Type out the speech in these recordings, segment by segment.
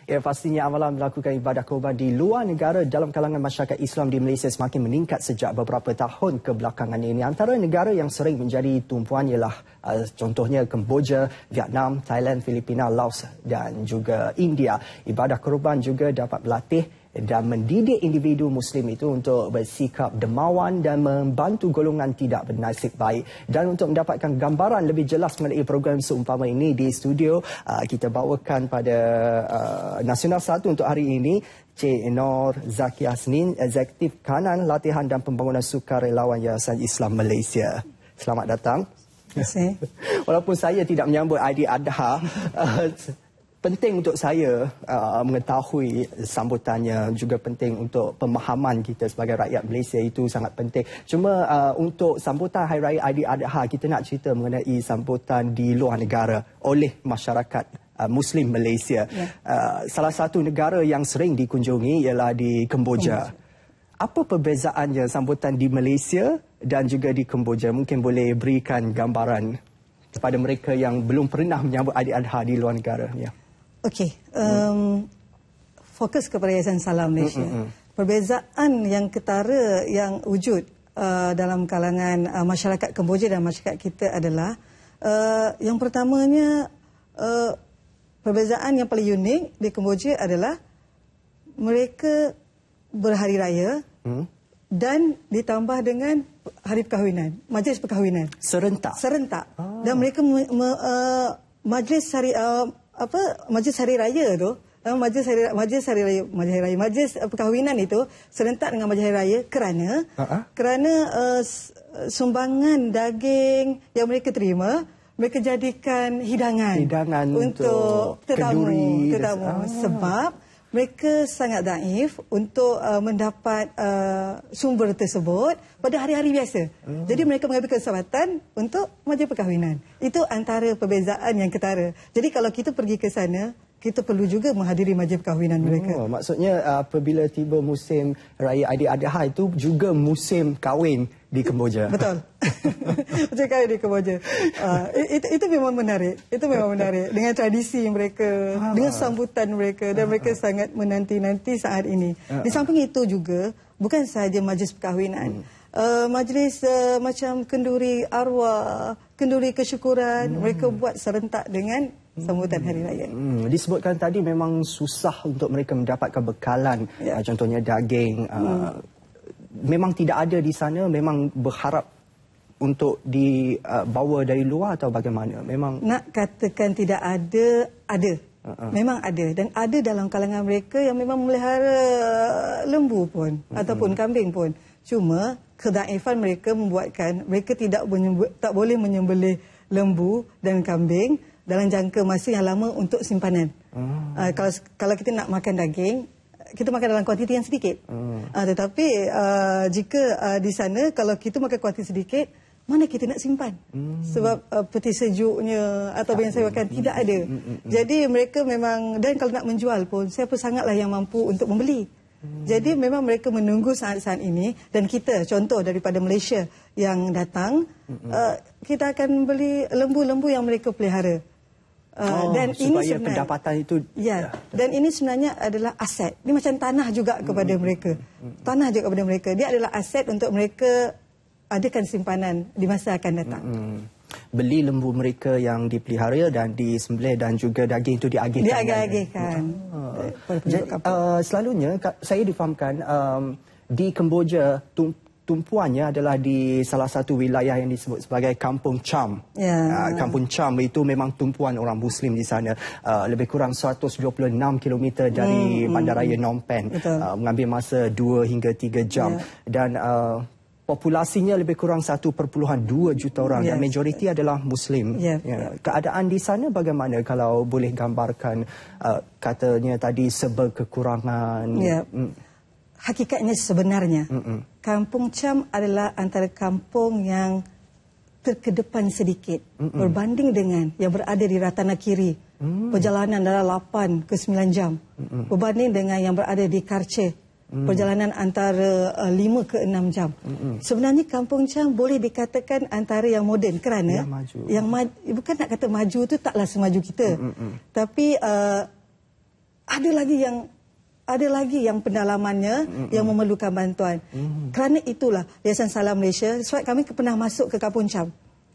Ya, pastinya amalan melakukan ibadah korban di luar negara dalam kalangan masyarakat Islam di Malaysia semakin meningkat sejak beberapa tahun kebelakangan ini. Antara negara yang sering menjadi tumpuan ialah contohnya Kemboja, Vietnam, Thailand, Filipina, Laos dan juga India. Ibadah korban juga dapat berlatih dan mendidik individu Muslim itu untuk bersikap dermawan dan membantu golongan tidak bernasib baik. Dan untuk mendapatkan gambaran lebih jelas mengenai program seumpama ini di studio, kita bawakan pada Nasional 1 untuk hari ini, Cik Nur Zaki Hasnin, Eksekutif Kanan Latihan dan Pembangunan Sukarelawan Yayasan Islam Malaysia. Selamat datang. Terima kasih. Walaupun saya tidak menyambut Aidiladha, penting untuk saya mengetahui sambutannya, juga penting untuk pemahaman kita sebagai rakyat Malaysia, itu sangat penting. Cuma untuk sambutan Hari Raya Aidiladha, kita nak cerita mengenai sambutan di luar negara oleh masyarakat Muslim Malaysia. Ya. Salah satu negara yang sering dikunjungi ialah di Kemboja. Apa perbezaannya sambutan di Malaysia dan juga di Kemboja? Mungkin boleh berikan gambaran kepada mereka yang belum pernah menyambut Aidiladha di luar negara. Ya. Okey, fokus kepada Yayasan Salam Malaysia. Perbezaan yang ketara yang wujud dalam kalangan masyarakat Kemboja dan masyarakat kita adalah yang pertamanya, perbezaan yang paling unik di Kemboja adalah mereka berhari raya dan ditambah dengan hari perkahwinan, majlis perkahwinan. Serentak. Dan mereka majlis hari raya tu, majlis perkahwinan itu serentak dengan majlis hari raya kerana sumbangan daging yang mereka terima, mereka jadikan hidangan untuk tetamu. Sebab mereka sangat daif untuk mendapat sumber tersebut pada hari-hari biasa. Jadi mereka mengambil kesempatan untuk majlis perkahwinan. Itu antara perbezaan yang ketara. Jadi kalau kita pergi ke sana, kita perlu juga menghadiri majlis perkahwinan mereka. Maksudnya apabila tiba musim Raya Aidiladha itu juga musim kahwin di Kemboja. Betul. Musim kahwin di Kemboja. Itu memang menarik. Itu memang menarik. Dengan tradisi mereka, dengan sambutan mereka, dan mereka sangat menanti-nanti saat ini. Di samping itu juga, bukan sahaja majlis perkahwinan. Majlis macam kenduri arwah, kenduri kesyukuran, mereka buat serentak dengan sambutan Hari Raya. Disebutkan tadi memang susah untuk mereka mendapatkan bekalan, contohnya daging. Memang tidak ada di sana, memang berharap untuk dibawa dari luar atau bagaimana? Memang nak katakan tidak ada, ada. Memang ada, dan ada dalam kalangan mereka yang memang memelihara lembu pun ataupun kambing pun. Cuma kedaifan mereka membuatkan mereka tak boleh menyembelih lembu dan kambing dalam jangka masa yang lama untuk simpanan. Kalau kita nak makan daging, kita makan dalam kuantiti yang sedikit. Tetapi jika di sana, kalau kita makan kuantiti sedikit, mana kita nak simpan? Sebab peti sejuknya atau yang saya makan tidak ada. Jadi mereka memang, dan kalau nak menjual pun, siapa sangatlah yang mampu untuk membeli. Jadi memang mereka menunggu saat-saat ini, dan kita, contoh daripada Malaysia yang datang, kita akan beli lembu-lembu yang mereka pelihara. Dan ini sebenarnya pendapatan itu, dan ini sebenarnya adalah aset. Ini macam tanah juga kepada mereka. Tanah juga kepada mereka. Dia adalah aset untuk mereka adakan simpanan di masa akan datang. Beli lembu mereka yang dipelihara dan disembelih, dan juga daging itu diagihkan. Diagihkan. Selalunya saya difahamkan di Kemboja tumpuannya adalah di salah satu wilayah yang disebut sebagai Kampung Cham. Kampung Cham itu memang tumpuan orang Muslim di sana. Lebih kurang 126 km dari Bandaraya Phnom Penh. Mengambil masa 2 hingga 3 jam. Dan populasinya lebih kurang 1.2 juta orang, dan majoriti adalah Muslim. Keadaan di sana bagaimana, kalau boleh gambarkan? Katanya tadi serba kekurangan. Hakikatnya sebenarnya, Kampung Cham adalah antara kampung yang terkedepan sedikit berbanding dengan yang berada di Ratana Kiri. Perjalanan dalam 8 ke 9 jam. Berbanding dengan yang berada di Karche, perjalanan antara 5 ke 6 jam. Sebenarnya Kampung Cham boleh dikatakan antara yang moden, kerana yang bukan nak kata maju tu taklah semaju kita. Tapi ada lagi yang pendalamannya yang memerlukan bantuan. Kerana itulah Yayasan Salam Malaysia, sebab kami pernah masuk ke Kampung Cham.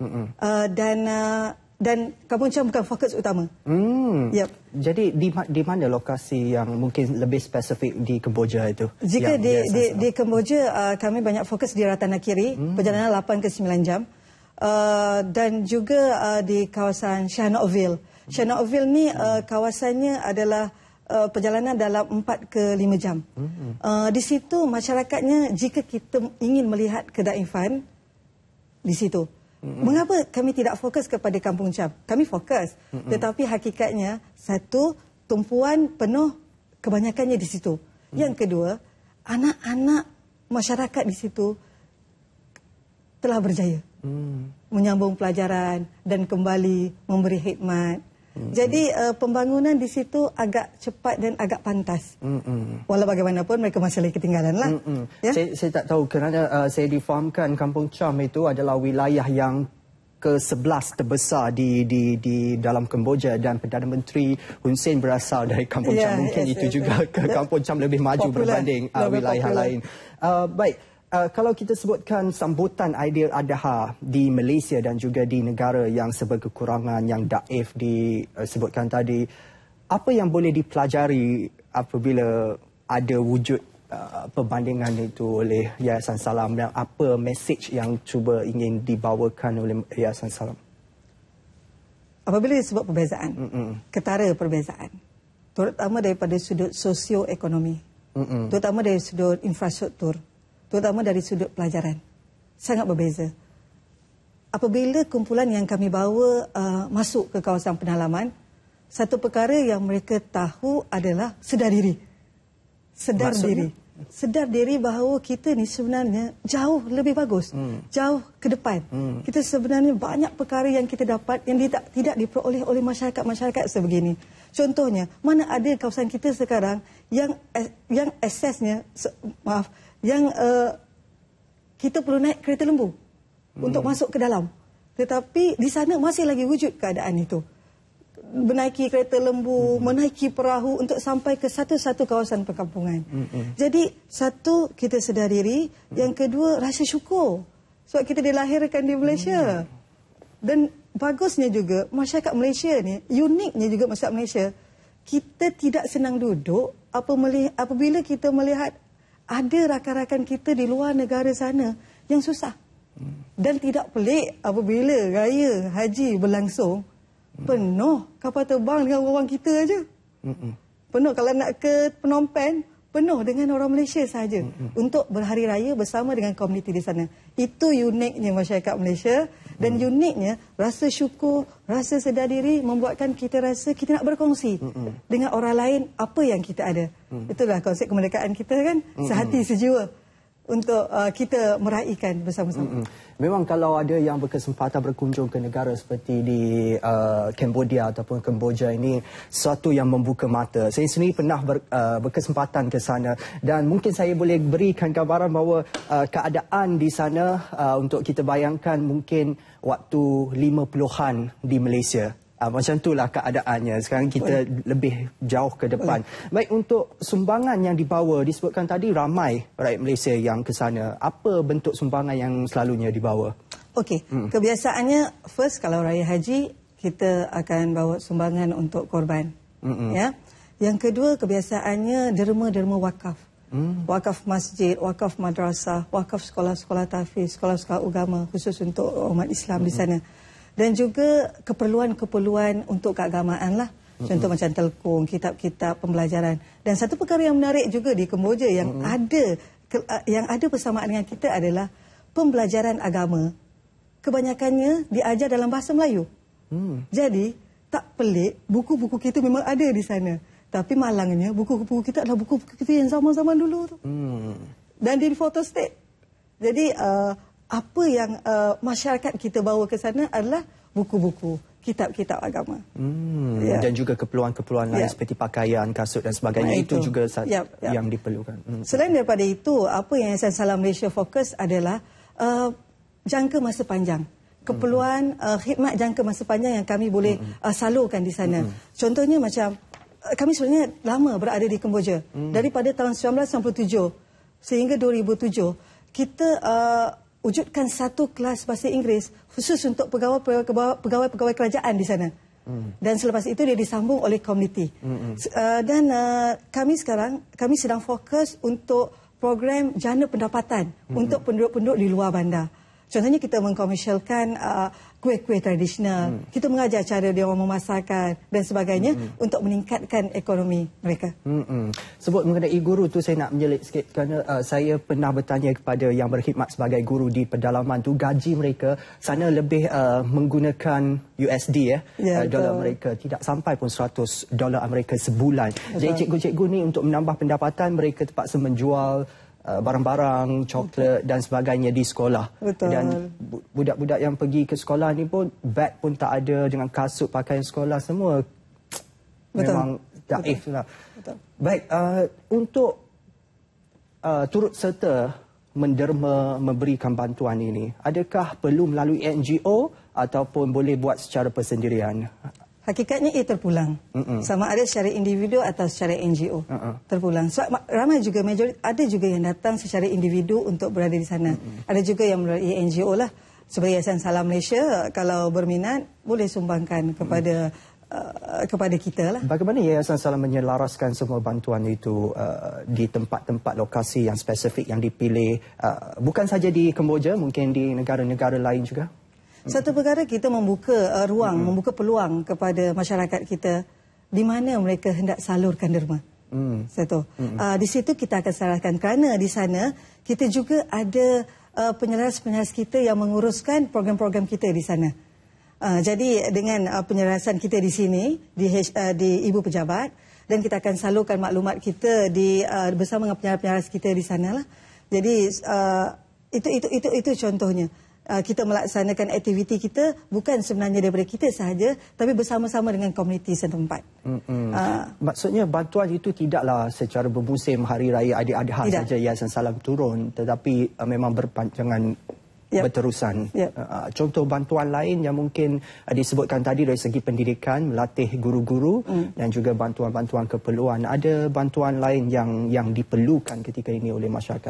Dan Kampung Cham bukan fokus utama. Yep. Jadi di mana lokasi yang mungkin lebih spesifik di Kemboja itu? Jika di Kemboja, kami banyak fokus di Ratanakiri, perjalanan 8 ke 9 jam. Dan juga di kawasan Sihanoukville. Sihanoukville ni kawasannya adalah perjalanan dalam 4 ke 5 jam. Di situ masyarakatnya, jika kita ingin melihat kedaifan di situ. Mengapa kami tidak fokus kepada Kampung Cham? Kami fokus, tetapi hakikatnya satu, tumpuan penuh kebanyakannya di situ. Yang kedua, anak-anak masyarakat di situ telah berjaya menyambung pelajaran dan kembali memberi khidmat. Jadi pembangunan di situ agak cepat dan agak pantas. Walau bagaimanapun mereka masih lagi ketinggalan lah. Ya? Saya tak tahu kerana saya difahamkan Kampung Cham itu adalah wilayah yang ke-11 terbesar di dalam Kemboja dan Perdana Menteri Hun Sen berasal dari Kampung Cham. Mungkin itu juga Kampung Cham lebih maju berbanding wilayah lain. Baik. Kalau kita sebutkan sambutan Aidiladha di Malaysia dan juga di negara yang serba kekurangan yang daif disebutkan tadi, apa yang boleh dipelajari apabila ada wujud perbandingan itu oleh Yayasan Salam dan apa mesej yang cuba ingin dibawakan oleh Yayasan Salam? Apabila disebut perbezaan, ketara perbezaan, terutama daripada sudut sosioekonomi, terutama dari sudut infrastruktur, terutama dari sudut pelajaran, sangat berbeza. Apabila kumpulan yang kami bawa masuk ke kawasan pendalaman, satu perkara yang mereka tahu adalah sedar diri. Sedar diri bahawa kita ni sebenarnya jauh lebih bagus, jauh ke depan. Kita sebenarnya banyak perkara yang kita dapat yang tidak diperoleh oleh masyarakat sebegini. Contohnya, mana ada kawasan kita sekarang yang aksesnya, yang kita perlu naik kereta lembu untuk masuk ke dalam. Tetapi di sana masih lagi wujud keadaan itu. Menaiki kereta lembu, menaiki perahu untuk sampai ke satu-satu kawasan perkampungan. Jadi, satu, kita sedar diri. Yang kedua, rasa syukur. Sebab kita dilahirkan di Malaysia. Dan bagusnya juga, masyarakat Malaysia ni, uniknya juga masyarakat Malaysia, kita tidak senang duduk apabila kita melihat ada rakan-rakan kita di luar negara sana yang susah. Dan tidak pelik apabila raya haji berlangsung, penuh kapal terbang dengan orang kita aja. Penuh kalau nak ke Phnom Penh, penuh dengan orang Malaysia sahaja untuk berhari raya bersama dengan komuniti di sana. Itu uniknya masyarakat Malaysia. Dan uniknya rasa syukur, rasa sedar diri membuatkan kita rasa kita nak berkongsi dengan orang lain apa yang kita ada. Itulah konsep kemerdekaan kita kan, sehati sejiwa untuk kita meraihkan bersama-sama. Memang kalau ada yang berkesempatan berkunjung ke negara seperti di Cambodia ataupun Kemboja ini, sesuatu yang membuka mata. Saya sendiri pernah berkesempatan ke sana dan mungkin saya boleh berikan gambaran bahawa keadaan di sana untuk kita bayangkan mungkin waktu 50-an di Malaysia. Macam itulah keadaannya. Sekarang kita lebih jauh ke depan. Baik, untuk sumbangan yang dibawa, disebutkan tadi ramai rakyat Malaysia yang ke sana. Apa bentuk sumbangan yang selalunya dibawa? Okey, kebiasaannya first kalau raya haji, kita akan bawa sumbangan untuk korban. Ya. Yang kedua, kebiasaannya derma-derma wakaf. Wakaf masjid, wakaf madrasah, wakaf sekolah-sekolah tahfiz, sekolah-sekolah agama khusus untuk umat Islam di sana. Dan juga keperluan-keperluan untuk keagamaan lah. Contoh macam telkung, kitab-kitab pembelajaran. Dan satu perkara yang menarik juga di Kemboja yang ada persamaan dengan kita adalah pembelajaran agama. Kebanyakannya diajar dalam bahasa Melayu. Jadi, tak pelik buku-buku kita memang ada di sana. Tapi malangnya buku-buku kita adalah buku-buku kita yang zaman-zaman dulu tu. Dan di photostat. Jadi, apa yang masyarakat kita bawa ke sana adalah buku-buku, kitab-kitab agama. Dan juga keperluan-keperluan lain seperti pakaian, kasut dan sebagainya. Itu juga yang diperlukan. Selain daripada itu, apa yang Yayasan Salam Malaysia fokus adalah jangka masa panjang. Keperluan khidmat jangka masa panjang yang kami boleh salurkan di sana. Contohnya macam kami sebenarnya lama berada di Kemboja. Daripada tahun 1997 sehingga 2007, kita wujudkan satu kelas bahasa Inggeris khusus untuk pegawai-pegawai kerajaan di sana. Dan selepas itu dia disambung oleh komuniti. Dan kami sedang fokus untuk program jana pendapatan untuk penduduk-penduduk di luar bandar. Contohnya kita mengkomersialkan kuih-kuih tradisional. Kita mengajar cara dia orang memasakkan dan sebagainya untuk meningkatkan ekonomi mereka. Sebut mengenai guru tu, saya nak menjelit sikit kerana saya pernah bertanya kepada yang berkhidmat sebagai guru di pedalaman tu, gaji mereka sana lebih menggunakan USD dolar mereka, tidak sampai pun $100 Amerika sebulan. Jadi cikgu-cikgu ni untuk menambah pendapatan mereka terpaksa menjual barang-barang, coklat dan sebagainya di sekolah. Betul. Dan budak-budak yang pergi ke sekolah ni pun beg pun tak ada, dengan kasut pakaian sekolah semua. Betul. Memang daif lah. Betul. Baik, untuk turut serta menderma memberikan bantuan ini, adakah perlu melalui NGO ataupun boleh buat secara persendirian? Hakikatnya ia terpulang. Sama ada secara individu atau secara NGO. Terpulang. So, ramai juga, ada juga yang datang secara individu untuk berada di sana. Ada juga yang melalui NGO lah. Seperti Yayasan Salam Malaysia, kalau berminat boleh sumbangkan kepada kita lah. Bagaimana Yayasan Salam menyelaraskan semua bantuan itu di tempat-tempat lokasi yang spesifik yang dipilih, bukan saja di Kemboja, mungkin di negara-negara lain juga? Satu perkara, kita membuka ruang, membuka peluang kepada masyarakat kita di mana mereka hendak salurkan derma. Satu. Di situ kita akan salurkan, kerana di sana kita juga ada penyelaras-penyelaras kita yang menguruskan program-program kita di sana. Jadi dengan penyelarasan kita di sini, di Ibu Pejabat, dan kita akan salurkan maklumat kita bersama dengan penyaras-penyaras kita di sana lah. Jadi itu contohnya. Kita melaksanakan aktiviti kita bukan sebenarnya daripada kita sahaja, tapi bersama-sama dengan komuniti setempat. Maksudnya bantuan itu tidaklah secara bermusim hari raya Aidil-Adha saja Yayasan Salam turun, tetapi memang berpanjangan berterusan. Contoh bantuan lain yang mungkin disebutkan tadi dari segi pendidikan, melatih guru-guru dan juga bantuan-bantuan keperluan. Ada bantuan lain yang diperlukan ketika ini oleh masyarakat,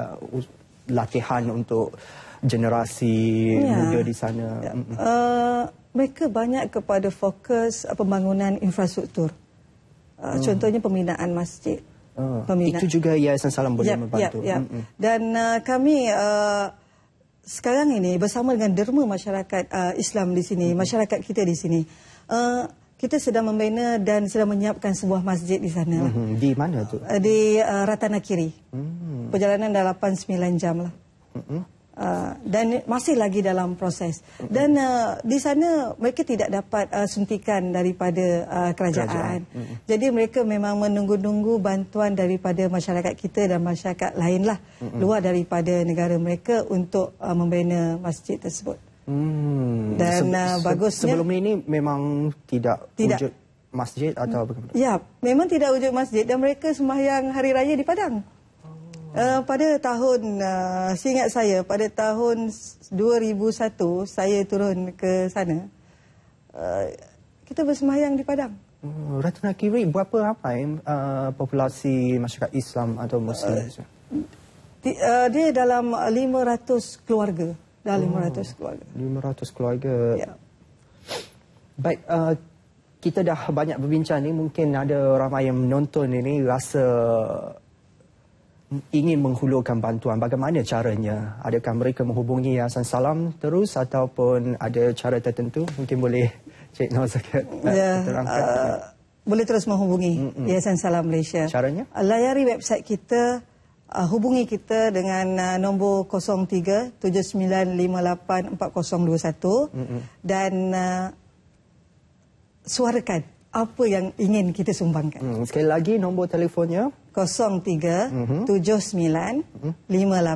latihan untuk generasi muda di sana. Mereka banyak kepada fokus pembangunan infrastruktur. Contohnya pembinaan masjid. Itu juga Yayasan Salam boleh membantu. Dan kami sekarang ini bersama dengan derma masyarakat Islam di sini, masyarakat kita di sini, kita sedang membina dan sedang menyiapkan sebuah masjid di sana. Di mana tu? Di Ratana Kiri. Perjalanan dah 8-9 jam lah. Dan masih lagi dalam proses. Dan di sana mereka tidak dapat suntikan daripada kerajaan. Jadi mereka memang menunggu-nunggu bantuan daripada masyarakat kita dan masyarakat lainlah luar daripada negara mereka untuk membina masjid tersebut. Dan bagusnya sebelum ini memang tidak wujud masjid atau bagaimana? Ya, memang tidak wujud masjid dan mereka sembahyang hari raya di padang. Pada tahun, seingat saya, pada tahun 2001, saya turun ke sana. Kita bersembahyang di padang. Ratana Kiri, berapa ramai populasi masyarakat Islam atau Muslim? Dia dalam 500 keluarga. Dalam 500 keluarga. 500 keluarga. Ya. Baik, kita dah banyak berbincang ni. Mungkin ada ramai yang menonton ini rasa ingin menghulurkan bantuan. Bagaimana caranya? Adakah mereka menghubungi Yayasan Salam terus ataupun ada cara tertentu? Mungkin boleh Cik Nur terangkan. Boleh terus menghubungi Yayasan Salam Malaysia. Caranya? Layari website kita, hubungi kita dengan nombor 03 7958 4021 dan suarakan apa yang ingin kita sumbangkan. Sekali lagi nombor telefonnya 03 79 58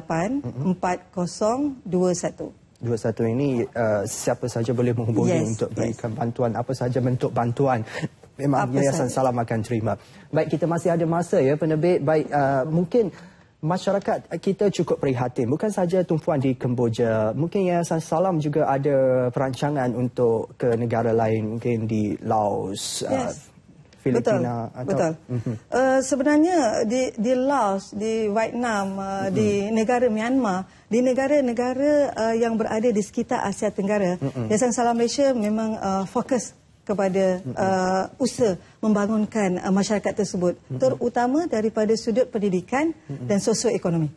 4021. 21 ini siapa saja boleh menghubungi untuk berikan bantuan, apa saja bentuk bantuan. Memang Yayasan Salam akan terima. Baik, kita masih ada masa ya penerbit. Baik, mungkin masyarakat kita cukup prihatin. Bukan saja tumpuan di Kemboja. Mungkin Yayasan Salam juga ada perancangan untuk ke negara lain. Mungkin di Laos, Filipina. Betul. Sebenarnya di Laos, di Vietnam, di negara Myanmar, di negara-negara yang berada di sekitar Asia Tenggara, Yayasan Salam Malaysia memang fokus kepada usaha membangunkan masyarakat tersebut, terutama daripada sudut pendidikan dan sosioekonomi.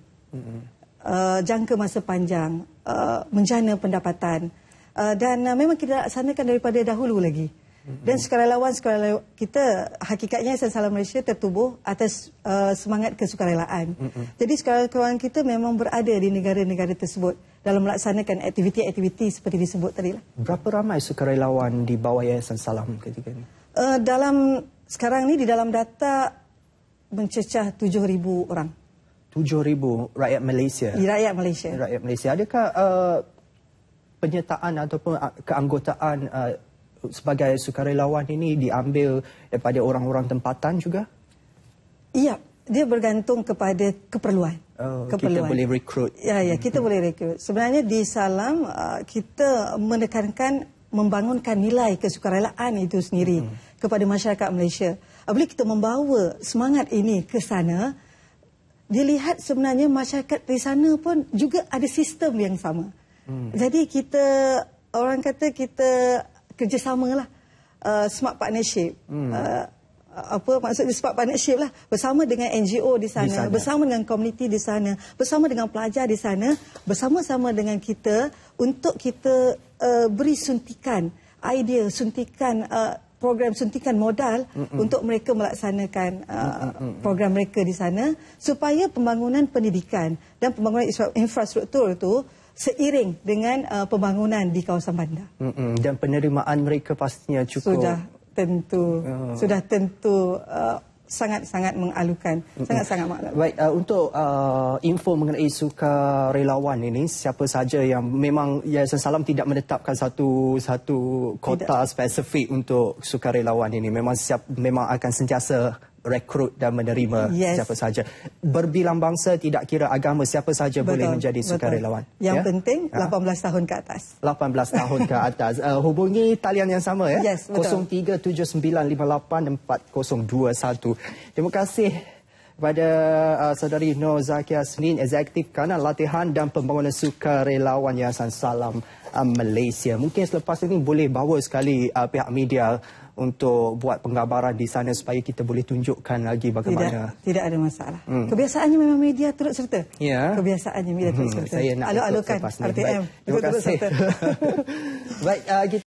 Jangka masa panjang, menjana pendapatan, dan memang kita laksanakan daripada dahulu lagi. Dan sukarelawan kita, hakikatnya Yayasan Salam Malaysia tertubuh atas semangat kesukarelaan. Jadi sukarelawan kita memang berada di negara-negara tersebut dalam melaksanakan aktiviti-aktiviti seperti disebut tadi. Berapa ramai sukarelawan di bawah Yayasan Salam ketika ini? Sekarang ni di dalam data mencecah 7,000 orang. 7,000 rakyat Malaysia? Rakyat Malaysia. Rakyat Malaysia. Adakah penyertaan ataupun keanggotaan sebagai sukarelawan ini diambil daripada orang-orang tempatan juga? Ya, dia bergantung kepada keperluan. Kita boleh rekrut. Ya, kita boleh rekrut. Sebenarnya di Salam kita menekankan membangunkan nilai kesukarelaan itu sendiri kepada masyarakat Malaysia. Apabila kita membawa semangat ini ke sana, dilihat sebenarnya masyarakat di sana pun juga ada sistem yang sama. Jadi orang kata kita kerjasamalah, smart partnership. Apa maksudnya smart partnership lah, bersama dengan NGO di sana, bersama dengan komuniti di sana, bersama dengan pelajar di sana, bersama-sama dengan kita untuk kita beri suntikan idea, suntikan program suntikan modal untuk mereka melaksanakan program mereka di sana, supaya pembangunan pendidikan dan pembangunan infrastruktur itu seiring dengan pembangunan di kawasan bandar. Dan penerimaan mereka pastinya cukup. Sudah tentu sangat-sangat mengalukan. Sangat-sangat mengalukan. Baik, untuk info mengenai sukarelawan ini, siapa saja yang memang Yayasan Salam tidak menetapkan satu kota spesifik untuk sukarelawan ini. Memang akan sentiasa rekrut dan menerima siapa saja. Berbilang bangsa, tidak kira agama, siapa saja boleh menjadi sukarelawan. Yang penting 18 tahun ke atas. 18 tahun ke atas. Hubungi talian yang sama ya. 0379584021. Terima kasih kepada saudari Nur Zakia Yasmin, Eksekutif Kanan Latihan dan Pembangunan Sukarelawan Yayasan Salam Malaysia. Mungkin selepas ini boleh bawa sekali pihak media untuk buat penggambaran di sana supaya kita boleh tunjukkan lagi bagaimana. Tidak ada masalah. Kebiasaannya memang media turut serta. Ya. Kebiasaannya media turut serta. Saya nak Alok-alokkan RTM. Terima kasih. Baik,